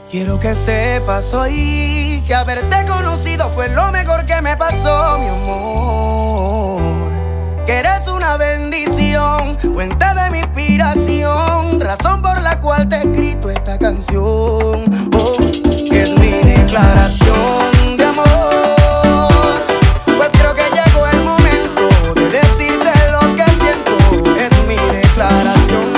Quiero que sepas hoy que haberte conocido fue lo mejor que me pasó, mi amor. Que eres una bendición, fuente de mi inspiración, razón por la cual te he escrito esta canción. Oh, que es mi declaración de amor. Pues creo que llegó el momento de decirte lo que siento. Es mi declaración.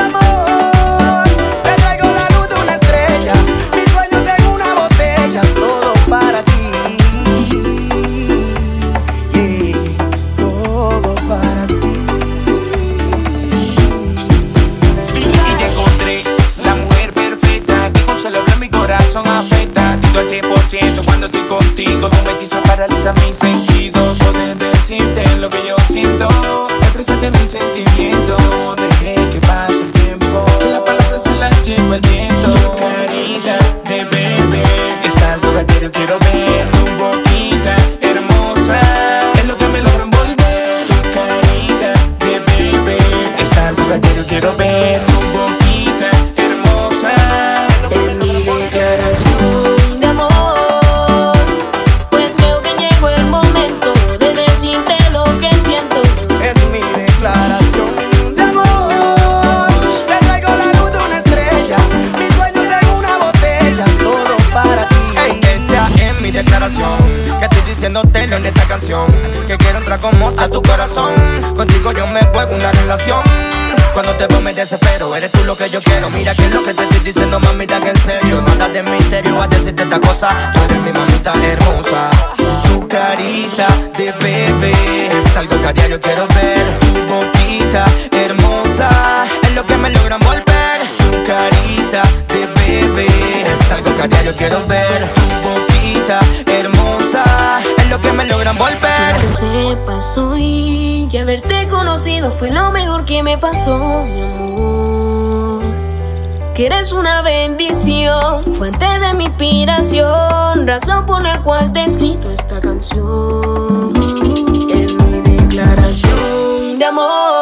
Afecta, tito al 100%. Cuando estoy contigo, tú me hechizas, paraliza mis sentidos. Puedes decirte lo que yo siento, expresarte mis sentimientos. Dejé que pase el tiempo, las palabras se las lleva el viento. Tu carita de bebé es algo que yo quiero ver. Tu boquita hermosa es lo que me logra envolver. Tu carita de bebé es algo que yo quiero ver. Tu boquita hermosa es mi declaración de amor. Pues creo que llegó el momento de decirte lo que siento. Es mi declaración de amor. Te traigo la luz de una estrella, mis sueños en una botella, todo para ti. Esta es mi declaración, que estoy diciéndotelo en esta canción. Que quiero entrar como sea tu corazón. Contigo yo me juego una relación. Cuando te veo me desespero, eres tú lo que yo quiero. Mira que es lo que te estoy diciendo, mamita, que en serio. No andas de misterio a decirte esta cosa. Tú eres mi mamita hermosa. Tu carita de bebé es algo que a diario quiero ver. Tu boquita hermosa es lo que me logra envolver. Tu carita de bebé es algo que a diario quiero ver. Tu boquita hermosa es lo que me logra envolver. Que sepas hoy que haberte conocido fue lo mejor que me pasó, mi amor. Que eres una bendición, fuente de mi inspiración, razón por la cual te he escrito esta canción. Es mi declaración de amor.